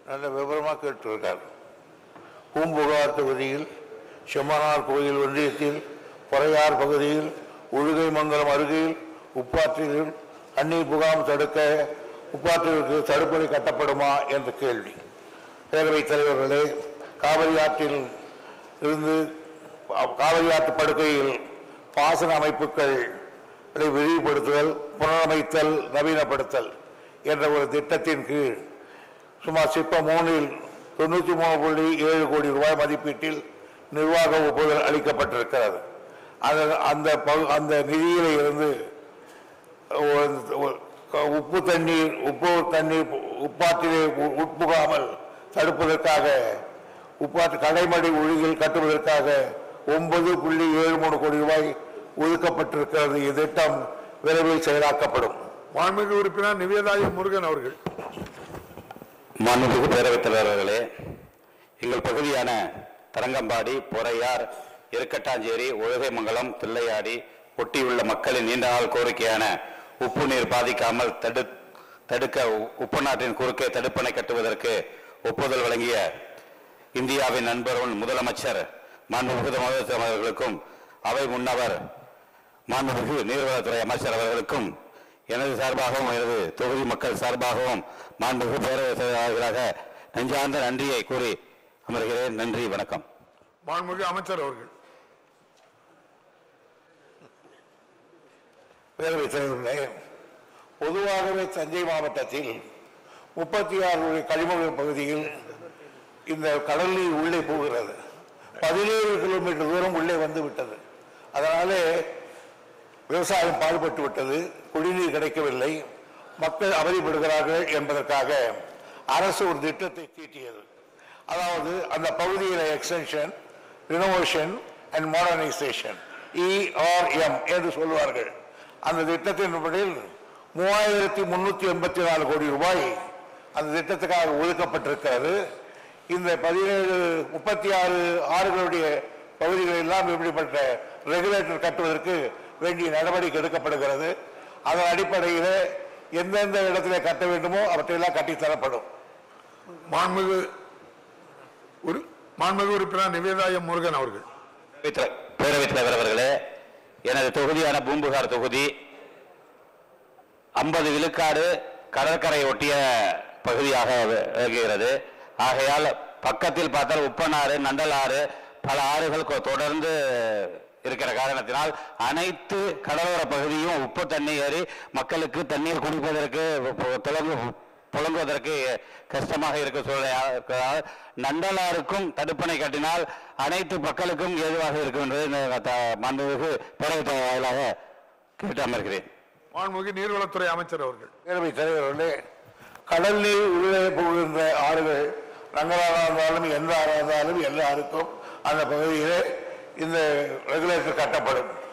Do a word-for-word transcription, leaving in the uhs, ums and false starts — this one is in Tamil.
நல்ல விவரமாக கேட்டிருக்கார். பூம்புகார் தொகுதியில் செம்மனார் கோயில் ஒன்றியத்தில் பொறையார் பகுதியில் உழுகை மங்கலம் அருகில் உப்பாற்றில் தண்ணீர் புகாம் தடுக்க உப்பாற்றிற்கு தடுப்பணை கட்டப்படுமா என்ற கேள்வி. பேரவைத் தலைவர்களே, காவிரி ஆற்றில் இருந்து காவிரி ஆற்று படுகையில் பாசன அமைப்புகளை விரிவுபடுத்துதல், புனரமைத்தல், நவீனப்படுத்தல் என்ற ஒரு திட்டத்தின் கீழ் சுமார் சிப்பம் மூணில் தொண்ணூற்றி மூணு புள்ளி ஏழு கோடி ரூபாய் மதிப்பீட்டில் நிர்வாக ஒப்புதல் அளிக்கப்பட்டிருக்கிறது. அந்த அந்த நிதியில இருந்து உப்பு தண்ணீர் உப்பு தண்ணீர் உப்பாற்றிலே உட்புகாமல் தடுப்பதற்காக உப்பாற்று கடைமடை ஒழுகில் கட்டுவதற்காக ஒன்பது புள்ளி ஏழு மூணு கோடி ரூபாய் ஒதுக்கப்பட்டிருக்கிறது. இத்திட்டம் விரைவில் செயலாக்கப்படும். மாண்புமிகு உறுப்பினர் நிவேதாய முருகன் அவர்கள். மாண்புமிகு பேரவைத் தலைவர்களே, எங்கள் பகுதியான தரங்கம்பாடி, பொறையார், இருக்கட்டாஞ்சேரி, ஒழுகைமங்கலம், தில்லையாடி ஒட்டியுள்ள மக்களின் நீண்ட நாள் கோரிக்கையான உப்பு நீர் பாதிக்காமல் தடு தடுக்க உப்பு நாட்டின் குறுக்கே தடுப்பணை கட்டுவதற்கு ஒப்புதல் வழங்கிய இந்தியாவின் நண்பர்கள் முதலமைச்சர் மாண்புமிகு அவர்களுக்கும் அவை முன்னவர் மாண்புமிகு நீர்வளத்துறை அமைச்சர் அவர்களுக்கும் எனது சார்பாகவும் எனது தொகுதி மக்கள் சார்பாகவும் மாண்புமிகு பேரவைத் தலைவர்களாக நெஞ்சார்ந்த நன்றியை கூறி அமர்கிறேன். நன்றி, வணக்கம். மாண்புமிகு அமைச்சர் அவர்கள். பேரவைத் தலைவர்களே, பொதுவாகவே தஞ்சை மாவட்டத்தில் முப்பத்தி ஆறு கழிமுக பகுதியில் இந்த கடல் நீர் உள்ளே போகிறது. பதினேழு கிலோமீட்டர் தூரம் உள்ளே வந்து விட்டது. அதனாலே விவசாயம் பாடுபட்டு விட்டது, குடிநீர் கிடைக்கவில்லை, மக்கள் அவதிப்படுகிறார்கள் என்பதற்காக அரசு ஒரு திட்டத்தை தீட்டியது. அதாவது அந்த பகுதியில் extension, renovation and modernisation, ERM என்று சொல்வார்கள். அந்த திட்டத்தின் படியில் மூவாயிரத்தி முன்னூத்தி எண்பத்தி நாலு கோடி ரூபாய் அந்த திட்டத்துக்காக ஒதுக்கப்பட்டிருக்கிறது. இந்த பதினேழு முப்பத்தி ஆறு ஆறுகளுடைய பகுதிகள் எல்லாம் இப்படிப்பட்ட ரெகுலேட்டர் கட்டுவதற்கு வேண்டிய நடவடிக்கை எடுக்கப்படுகிறது. அதன் அடிப்படையில் எந்தெந்த இடத்திலே கட்ட வேண்டுமோ அவற்றையெல்லாம் கட்டித்தரப்படும். மாண்புமிகு மாண்புமிகு உறுப்பினர் நிவேதாய முருகன் அவர்கள். பேரவைத் தலைவர் அவர்களே, எனது தொகுதியான பூம்புகார் தொகுதி ஐம்பது விழுக்காடு கடற்கரை ஒட்டிய பகுதியாக விளங்குகிறது. ஆகையால் பக்கத்தில் பார்த்தால் உப்பனாறு, நண்டலாறு, பல ஆறுகள் தொடர்ந்து இருக்கிற காரணத்தினால் அனைத்து கடலோர பகுதியும் உப்பு தண்ணீர் ஏறி மக்களுக்கு தண்ணீர் குடிப்பதற்கு புழங்குவதற்கு கஷ்டமாக இருக்க சூழ்நிலை. நண்டலாருக்கும் தடுப்பணை கட்டினால் அனைத்து மக்களுக்கும் ஏதுவாக இருக்கும் என்று மாண்புமிகு பேரவைத் தலைவராக கேட்டு அமர்கிறேன். மாண்புமிகு நீர்வளத்துறை அமைச்சர் அவர்கள். பேரவைத் தலைவர்களே, கடல் நீர் உள்ளே போகின்ற ஆறுகள் ரங்கராக இருந்தாலும் எந்த ஆறாக இருந்தாலும் எல்லாருக்கும் அந்த பகுதியிலே இந்த ரெகுலேட்டர் கட்டப்படும்.